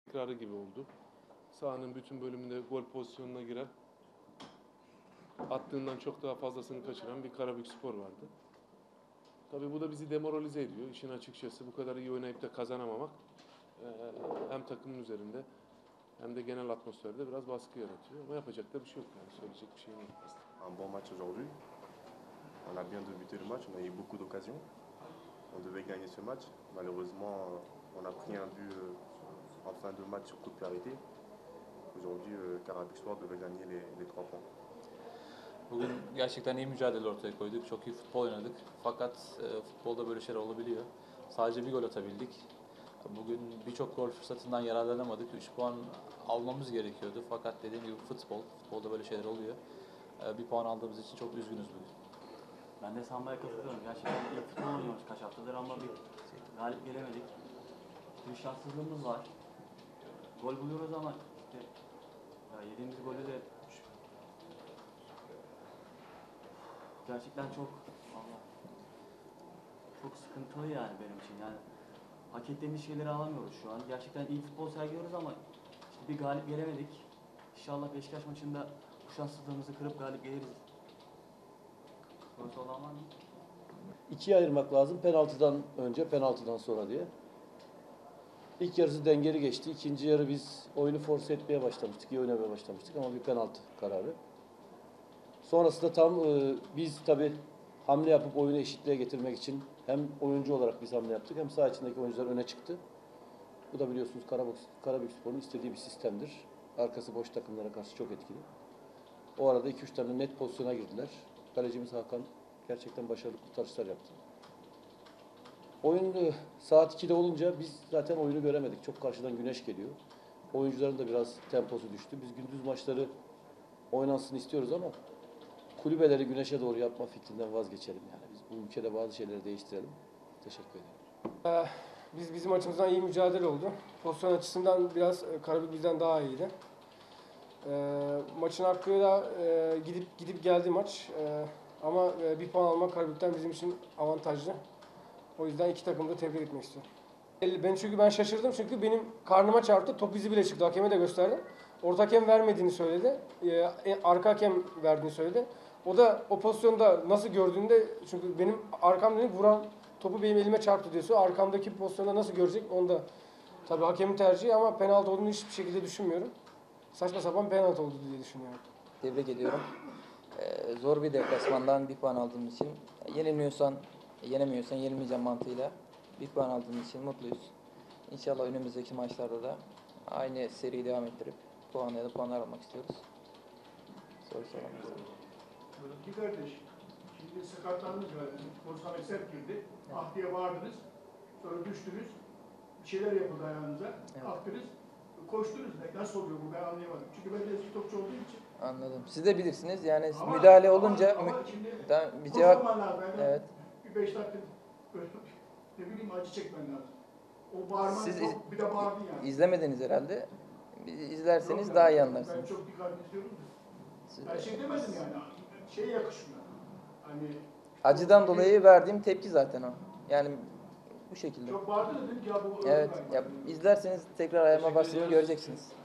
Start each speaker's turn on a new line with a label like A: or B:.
A: tekrarı gibi oldu. Sahanın bütün bölümünde gol pozisyonuna giren, attığından çok daha fazlasını kaçıran bir Karabükspor vardı. Tabii bu da bizi demoralize ediyor. İşin açıkçası bu kadar iyi oynayıp da kazanamamak hem takımın üzerinde hem de genel atmosferde biraz baskı yaratıyor. Ama yapacak da bir şey yok yani. Söyleyecek bir şey yok.
B: Un bon match aujourd'hui. On a bien débuté le match, on a eu beaucoup d'occasions. On devait gagner ce match. Malheureusement, on a pris un but en fin de match sur coup de pied. Aujourd'hui, Karabükspor devait gagner les 3 points.
C: Bugün gerçekten iyi mücadele ortaya koyduk. Çok iyi futbol oynadık. Fakat futbolda böyle şeyler olabiliyor. Sadece bir gol atabildik. Bugün birçok gol fırsatından yararlanamadık. 3 puan almamız gerekiyordu. Fakat dediğim gibi futbolda böyle şeyler oluyor. Bir puan aldığımız için çok üzgünüz bugün.
D: Ben de Samba'ya katılıyorum. Gerçekten iyi futbol oynuyoruz kaç haftadır ama bir galip gelemedik. Bir şanssızlığımız var. Gol buluyoruz ama işte yediğimiz golü de gerçekten çok sıkıntılı yani benim için. Yani hak ettiğimiz şeyleri alamıyoruz şu an. Gerçekten iyi futbol sergiliyoruz ama işte bir galip gelemedik. İnşallah Beşiktaş maçında bu şanssızlığımızı kırıp galip geliriz. Sorusu olan var mı?
E: İkiye ayırmak lazım. Penaltıdan önce, penaltıdan sonra diye. İlk yarısı dengeli geçti. İkinci yarı biz oyunu force etmeye başlamıştık. İyi oynamaya başlamıştık ama bir penaltı kararı. Sonrasında tam biz tabii hamle yapıp oyunu eşitliğe getirmek için hem oyuncu olarak biz hamle yaptık hem saha içindeki oyuncular öne çıktı. Bu da biliyorsunuz Karabükspor'un istediği bir sistemdir. Arkası boş takımlara karşı çok etkili. O arada 2-3 tane net pozisyona girdiler. Kalecimiz Hakan gerçekten başarılı kurtarışlar yaptı. Oyun saat 2'de olunca biz zaten oyunu göremedik. Çok karşıdan güneş geliyor. Oyuncuların da biraz temposu düştü. Biz gündüz maçları oynansın istiyoruz ama kulübeleri güneşe doğru yapma fikrinden vazgeçelim yani. Biz bu ülkede bazı şeyleri değiştirelim. Teşekkür ederim.
F: Bizim açımızdan iyi mücadele oldu. Pozisyon açısından biraz Karabük bizden daha iyiydi. Maçın hakkıyla gidip geldi maç. Ama bir puan almak Karabük'ten bizim için avantajlı. O yüzden iki takımı da tebrik etmek istiyorum. Ben şaşırdım çünkü benim karnıma çarptı. Top izi bile çıktı. Hakeme de gösterdi. Orta hakem vermediğini söyledi. Arka hakem verdiğini söyledi. O da o pozisyonda nasıl gördüğünde, çünkü benim arkamda vuran topu benim elime çarptı diyorsa arkamdaki pozisyonda nasıl görecek onu da tabii hakemin tercihi ama penaltı olduğunu hiçbir şekilde düşünmüyorum. Saçma sapan penaltı oldu diye düşünüyorum.
G: Tebrik ediyorum. Zor bir deplasmandan bir puan aldığımız için yenemiyorsan yenilmeyeceğim mantığıyla bir puan aldığımız için mutluyuz. İnşallah önümüzdeki maçlarda da aynı seriyi devam ettirip puanlar almak istiyoruz. Soru soramazsın.
H: Bir kardeş, şimdi sakatlandınız galiba. Bozkame sert girdi. Ah diye bağırdınız. Sonra düştünüz. Bir şeyler yapıldı ayağınıza. Evet. Kalktınız. Koştunuz. Nasıl oluyor bu, ben anlayamadım. Çünkü ben de eski topçu olduğum için.
G: Anladım. Siz de bilirsiniz yani müdahale olunca
H: bir cevap lazım.
G: Evet.
H: Bir 5 dakika ne bileyim acı çekmen lazım. O bağırman çok, bir de bağırdın yani.
G: İzlemediniz herhalde. İzlerseniz
H: yok,
G: daha iyi anlarsınız.
H: Ben çok dikkatli izliyorum da. Ben şey demedim yani. Şeye yakışmıyor. Hani
G: acıdan dolayı verdiğim tepki zaten o. Yani bu şekilde.
H: Çok bağırdı dedim ki ya bu.
G: Evet. Ya, izlerseniz tekrar ayağıma bastığımı göreceksiniz.